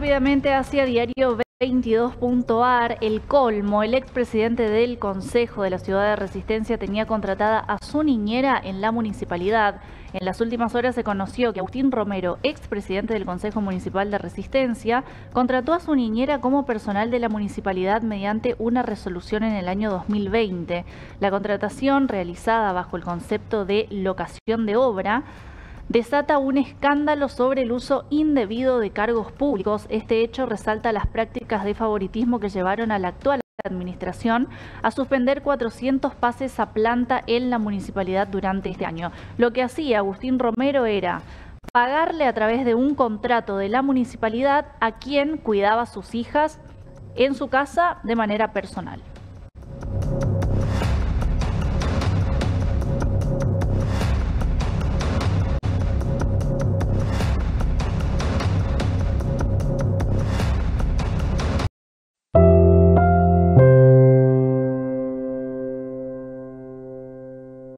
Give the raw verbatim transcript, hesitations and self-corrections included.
rápidamente hacia Diario veintidós punto a r, el colmo. El expresidente del Consejo de la Ciudad de Resistencia tenía contratada a su niñera en la municipalidad. En las últimas horas se conoció que Agustín Romero, expresidente del Consejo Municipal de Resistencia, contrató a su niñera como personal de la municipalidad mediante una resolución en el año dos mil veinte. La contratación, realizada bajo el concepto de locación de obra, desata un escándalo sobre el uso indebido de cargos públicos. Este hecho resalta las prácticas de favoritismo que llevaron a la actual administración a suspender cuatrocientos pases a planta en la municipalidad durante este año. Lo que hacía Agustín Romero era pagarle a través de un contrato de la municipalidad a quien cuidaba a sus hijas en su casa de manera personal.